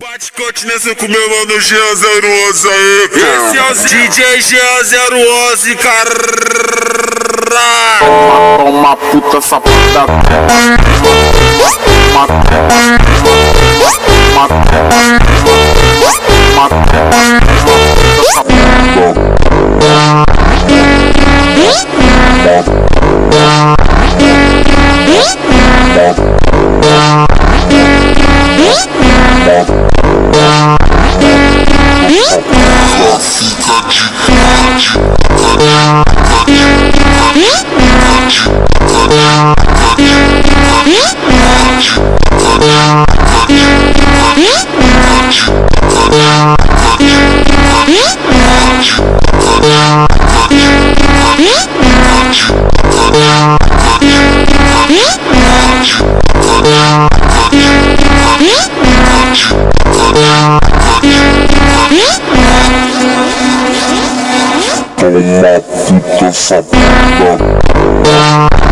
Bate continência com meu mano Jean011 aí, cara. Esse é o DJ Jean011, caralho. Toma puta safada. Toma puta safada.